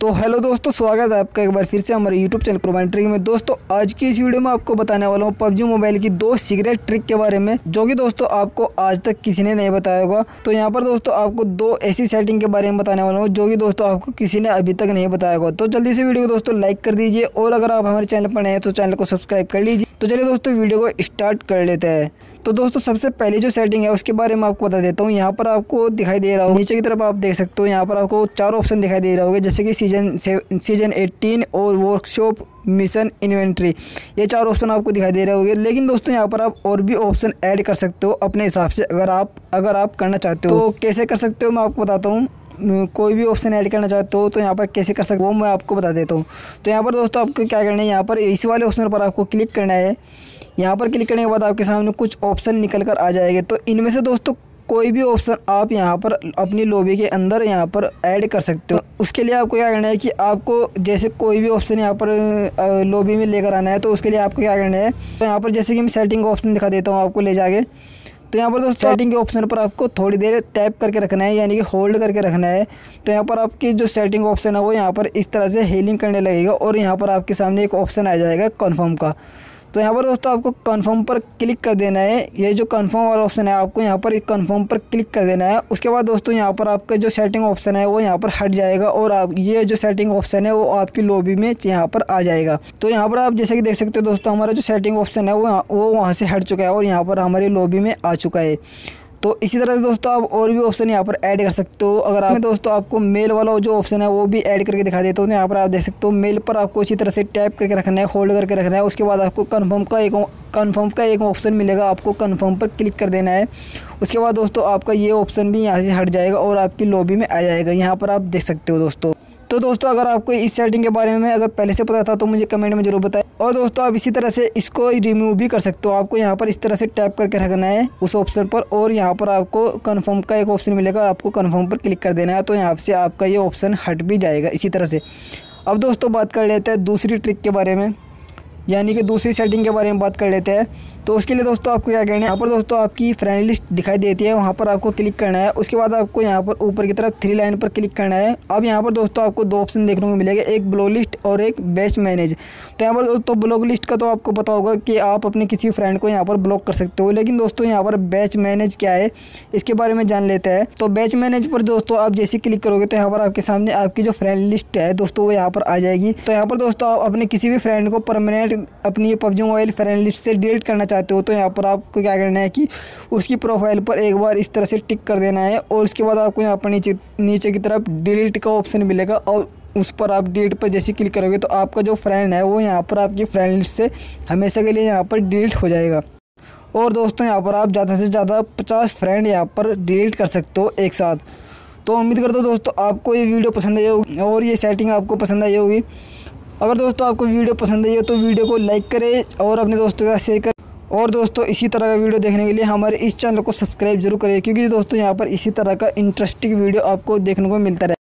तो हेलो दोस्तों, स्वागत है आपका एक बार फिर से हमारे यूट्यूब चैनल क्रोबानी ट्रिक में। दोस्तों आज की इस वीडियो में आपको बताने वाला हूँ पबजी मोबाइल की 2 सीक्रेट ट्रिक के बारे में, जो कि दोस्तों आपको आज तक किसी ने नहीं बताया होगा। तो यहाँ पर दोस्तों आपको 2 ऐसी सेटिंग के बारे में बताने वाला हूँ जो कि दोस्तों आपको किसी ने अभी तक नहीं बताया होगा। तो जल्दी से वीडियो को दोस्तों लाइक कर दीजिए, और अगर आप हमारे चैनल पर नए हैं तो चैनल को सब्सक्राइब कर लीजिए। तो चलिए दोस्तों वीडियो को स्टार्ट कर लेते हैं। तो दोस्तों सबसे पहले जो सेटिंग है उसके बारे में आपको बता देता हूँ। यहाँ पर आपको दिखाई दे रहा होगा, नीचे की तरफ आप देख सकते हो, यहाँ पर आपको 4 ऑप्शन दिखाई दे रहा होगा, जैसे कि सीजन 18 और वर्कशॉप, मिशन, इन्वेंट्री। ये 4 ऑप्शन आपको दिखाई दे रहे होंगे। लेकिन दोस्तों यहाँ पर आप और भी ऑप्शन ऐड कर सकते हो अपने हिसाब से, अगर आप करना चाहते हो। तो कैसे कर सकते हो मैं आपको बताता हूँ। कोई भी ऑप्शन ऐड करना चाहते हो तो यहाँ पर कैसे कर सकते हो वो मैं आपको बता देता हूँ। तो यहाँ पर दोस्तों आपको क्या करना है, यहाँ पर इस वाले ऑप्शन पर आपको क्लिक करना है। यहाँ पर क्लिक करने के बाद आपके सामने कुछ ऑप्शन निकल कर आ जाएंगे। तो इनमें से दोस्तों कोई भी ऑप्शन आप यहाँ पर अपनी लॉबी के अंदर यहाँ पर ऐड कर सकते हो। उसके लिए आपको क्या करना है कि आपको जैसे कोई भी ऑप्शन यहाँ पर लॉबी में लेकर आना है, तो उसके लिए आपको क्या करना है, तो यहाँ पर जैसे कि मैं सेटिंग का ऑप्शन दिखा देता हूँ आपको ले जाके। तो यहाँ पर दोस्तों सेटिंग के ऑप्शन पर आपको थोड़ी देर टैप करके रखना है, यानी कि होल्ड करके रखना है। तो यहाँ पर आपकी जो सेटिंग ऑप्शन है वो यहाँ पर इस तरह से हीलिंग करने लगेगा, और यहाँ पर आपके सामने एक ऑप्शन आ जाएगा कन्फर्म का। तो यहाँ पर दोस्तों आपको कन्फर्म पर क्लिक कर देना है। ये जो कन्फर्म वाला ऑप्शन है आपको यहाँ पर कन्फर्म पर क्लिक कर देना है। उसके बाद दोस्तों यहाँ पर आपका जो सेटिंग ऑप्शन है वो यहाँ पर हट जाएगा, और आप ये जो सेटिंग ऑप्शन है वो आपकी लॉबी में यहाँ पर आ जाएगा। तो यहाँ पर आप जैसे कि देख सकते हो दोस्तों, हमारा जो सेटिंग ऑप्शन है वो वहाँ से हट चुका है और यहाँ पर हमारी लॉबी में आ चुका है। तो इसी तरह से दोस्तों आप और भी ऑप्शन यहाँ पर ऐड कर सकते हो। अगर आप दोस्तों आपको मेल वाला जो ऑप्शन है वो भी ऐड करके दिखा देता हूँ। तो यहाँ पर आप देख सकते हो, मेल पर आपको इसी तरह से टैप करके रखना है, होल्ड करके रखना है। उसके बाद आपको कन्फर्म का एक ऑप्शन मिलेगा, आपको कन्फर्म पर क्लिक कर देना है। उसके बाद दोस्तों आपका ये ऑप्शन भी यहाँ से हट जाएगा और आपकी लॉबी में आ जाएगा। यहाँ पर आप देख सकते हो दोस्तों। तो दोस्तों अगर आपको इस सेटिंग के बारे में अगर पहले से पता था तो मुझे कमेंट में जरूर बताएं। और दोस्तों आप इसी तरह से इसको रिमूव भी कर सकते हो। आपको यहाँ पर इस तरह से टैप करके रखना है उस ऑप्शन पर, और यहाँ पर आपको कन्फर्म का एक ऑप्शन मिलेगा, आपको कन्फर्म पर क्लिक कर देना है। तो यहाँ से आपका ये ऑप्शन हट भी जाएगा इसी तरह से। अब दोस्तों बात कर लेते हैं दूसरी ट्रिक के बारे में, यानी कि दूसरी सेटिंग के बारे में बात कर लेते हैं। तो उसके लिए दोस्तों आपको क्या करना है, यहाँ पर दोस्तों आपकी फ्रेंड लिस्ट दिखाई देती है, वहाँ पर आपको क्लिक करना है। उसके बाद आपको यहाँ पर ऊपर की तरफ 3 लाइन पर क्लिक करना है। अब यहाँ पर दोस्तों आपको 2 ऑप्शन देखने को मिलेगा, एक ब्लॉक लिस्ट और एक बैच मैनेज। तो यहाँ पर दोस्तों ब्लॉक लिस्ट का तो आपको पता होगा कि आप अपने किसी फ्रेंड को यहाँ पर ब्लॉक कर सकते हो, लेकिन दोस्तों यहाँ पर बैच मैनेज क्या है इसके बारे में जान लेते हैं। तो बैच मैनेज पर दोस्तों आप जैसे क्लिक करोगे तो यहाँ पर आपके सामने आपकी जो फ्रेंड लिस्ट है दोस्तों वो यहाँ पर आ जाएगी। तो यहाँ पर दोस्तों आप अपने किसी भी फ्रेंड को परमानेंट अपनी पबजी मोबाइल फ्रेंड लिस्ट से डिलीट करना चाहते हो, तो यहाँ पर आपको क्या करना है कि उसकी प्रोफाइल पर एक बार इस तरह से टिक कर देना है, और उसके बाद आपको यहाँ पर नीचे की तरफ डिलीट का ऑप्शन मिलेगा, और उस पर आप डिलीट पर जैसे क्लिक करोगे तो आपका जो फ्रेंड है वो यहाँ पर आपकी फ्रेंड लिस्ट से हमेशा के लिए यहाँ पर डिलीट हो जाएगा। और दोस्तों यहाँ पर आप ज़्यादा से ज़्यादा 50 फ्रेंड यहाँ पर डिलीट कर सकते हो एक साथ। तो उम्मीद करता हूँ दोस्तों आपको ये वीडियो पसंद आई होगी और ये सेटिंग आपको पसंद आई होगी। अगर दोस्तों आपको वीडियो पसंद आई हो तो वीडियो को लाइक करें और अपने दोस्तों के साथ शेयर करें। और दोस्तों इसी तरह का वीडियो देखने के लिए हमारे इस चैनल को सब्सक्राइब जरूर करें, क्योंकि दोस्तों यहाँ पर इसी तरह का इंटरेस्टिंग वीडियो आपको देखने को मिलता रहे।